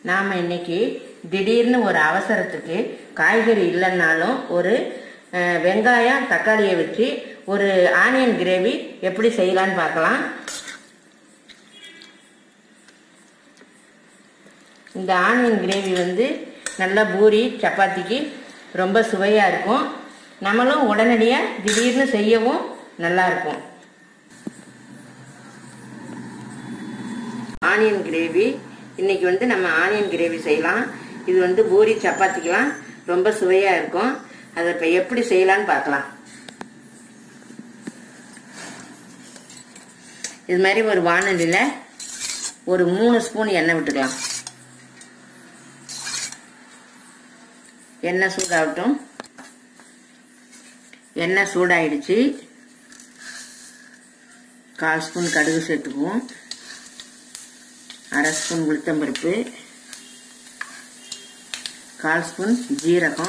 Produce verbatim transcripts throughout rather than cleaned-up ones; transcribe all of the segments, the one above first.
நாம் இன்னைக்கு திடீர்னு ஒரு அவசரத்துக்கு காய்கறி இல்லைன்னாலும் ஒரு வெங்காயம் தக்காளியை வச்சு ஒரு ஆனியன் கிரேவி எப்படி செய்யலான்னு பார்க்கலாம். இந்த ஆனியன் கிரேவி வந்து நல்லா பூரி சப்பாத்திக்கு ரொம்ப சுவையாக இருக்கும். நம்மளும் உடனடியாக திடீர்னு செய்யவும் நல்லா இருக்கும். ஆனியன் கிரேவி இன்னைக்கு வந்து நம்ம ஆனியன் கிரேவி செய்யலாம். இது வந்து பூரி சப்பாத்திக்கெல்லாம் ரொம்ப சுவையாக இருக்கும். அதை இப்போ எப்படி செய்யலான்னு பார்க்கலாம். இது மாதிரி ஒரு வானலியில் ஒரு மூணு ஸ்பூன் எண்ணெய் விட்டுக்கலாம். எண்ணெய் சூடாகட்டும். எண்ணெய் சூடாயிடுச்சு. கால் ஸ்பூன் கடுகு சேர்த்துக்குவோம். அரை ஸ்பூன் உளுத்தம்பருப்பு, கால் ஸ்பூன் ஜீரகம்,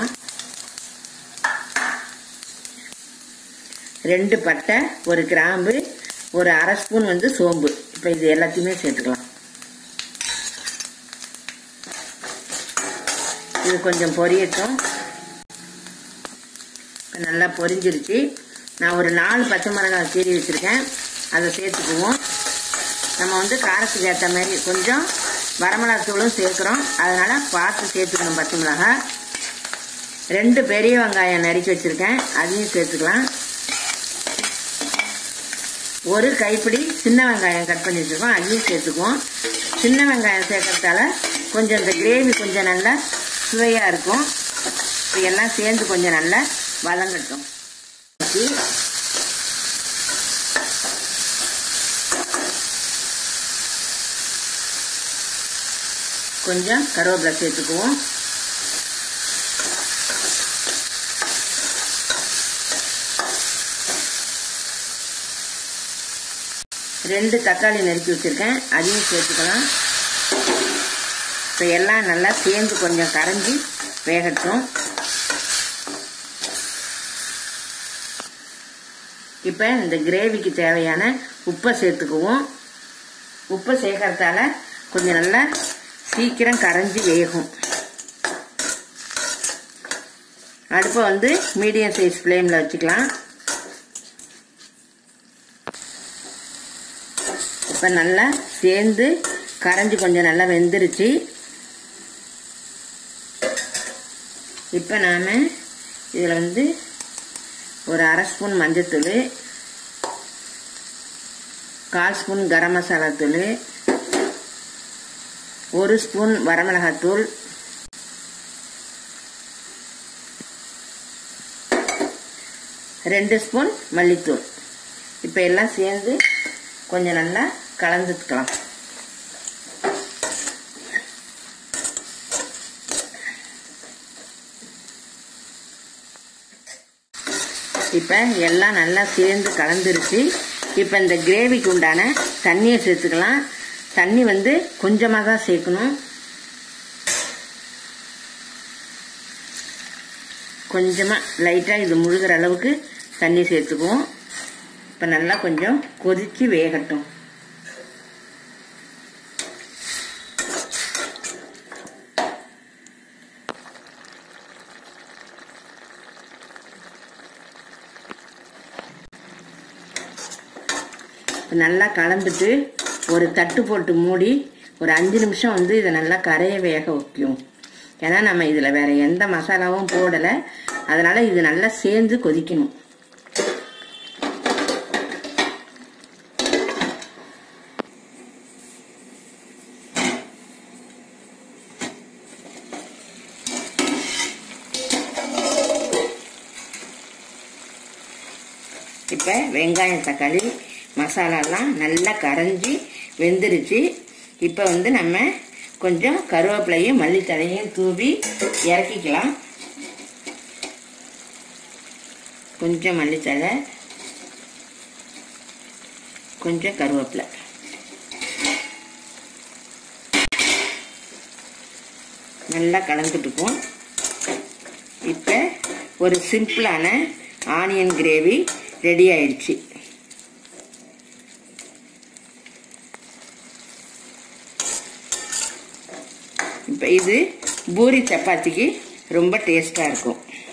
ரெண்டு பட்டை, ஒரு கிராம்பு, ஒரு அரை ஸ்பூன் வந்து சோம்பு. இப்போ இது எல்லாத்தையுமே சேர்த்துக்கலாம். இது கொஞ்சம் பொரியட்டும். நல்லா பொரிஞ்சிருச்சு. நான் ஒரு நாலு பச்சை மிளகாய் கீறி வச்சுருக்கேன், அதை சேர்த்துக்குவோம். நம்ம வந்து காரத்துக்கு ஏற்ற மாதிரி கொஞ்சம் வரமிளகாத்தூளும் சேர்க்குறோம், அதனால் பார்த்து சேர்த்துக்கணும். பச்சை மிளகாய் ரெண்டு பெரிய வெங்காயம் நறுக்கி வச்சுருக்கேன், அதையும் சேர்த்துக்கலாம். ஒரு கைப்பிடி சின்ன வெங்காயம் கட் பண்ணி வச்சுருக்கோம், அதையும் சேர்த்துக்குவோம். சின்ன வெங்காயம் சேர்க்கறதால கொஞ்சம் இந்த கிரேவி கொஞ்சம் நல்லா சுவையாக இருக்கும். எல்லாம் சேர்ந்து கொஞ்சம் நல்லா வதங்கட்டும். கொஞ்சம் கருவேப்பிலை சேர்த்துக்குவோம். ரெண்டு தக்காளி நறுக்கி வச்சிருக்கேன், அதையும் சேர்த்துக்கலாம். இப்போ எல்லாம் நல்லா சேர்ந்து கொஞ்சம் கரைஞ்சி வேகட்டும். இப்போ இந்த கிரேவிக்கு தேவையான உப்பை சேர்த்துக்குவோம். உப்பை சேர்க்கறதால கொஞ்சம் நல்லா சீக்கிரம் கரைஞ்சி வேகும். அடுப்பை வந்து மீடியம் சைஸ் ஃப்ளேமில் வச்சுக்கலாம். இப்போ நல்லா சேர்ந்து கரைஞ்சி கொஞ்சம் நல்லா வெந்துருச்சு. இப்போ நாம் இதில் வந்து ஒரு அரை ஸ்பூன் மஞ்சத்தூள், கால் ஸ்பூன் கரம் மசாலா தூள், ஒரு ஸ்பூன் வரமிளகாத்தூள், ரெண்டு ஸ்பூன் மல்லித்தூள். இப்போ எல்லாம் சேர்ந்து கொஞ்சம் நல்லா கலந்துக்கலாம். இப்போ எல்லாம் நல்லா சேர்ந்து கலந்துருச்சு. இப்போ இந்த கிரேவிக்கு உண்டான தண்ணியை சேர்த்துக்கலாம். தண்ணி வந்து கொஞ்சமாக தான் சேர்க்கணும். கொஞ்சமாக லைட்டாக இது முழுகிற அளவுக்கு தண்ணி சேர்த்துக்குவோம். இப்போ நல்லா கொஞ்சம் கொதிச்சு வேகட்டும். நல்லா கலந்துட்டு ஒரு தட்டு போட்டு மூடி ஒரு அஞ்சு நிமிஷம் வந்து இதை நல்லா கரைய வேக வைக்கும். ஏன்னா நம்ம இதில் வேற எந்த மசாலாவும் போடலை, அதனால இது நல்லா சேர்ந்து கொதிக்கணும். இப்போ வெங்காயம் தக்காளி மசாலாலாம் நல்லா கரைஞ்சி வெந்துருச்சு. இப்போ வந்து நம்ம கொஞ்சம் கருவேப்பிலையும் மல்லித்தழையும் தூவி இறக்கிக்கலாம். கொஞ்சம் மல்லித்தழை, கொஞ்சம் கருவேப்பிலை. நல்லா கலந்துட்டுப்போம். இப்போ ஒரு சிம்பிளான ஆனியன் கிரேவி ரெடி ஆயிடுச்சு. இப்போ இது பூரி சப்பாத்திக்கு ரொம்ப டேஸ்ட்டாக இருக்கும்.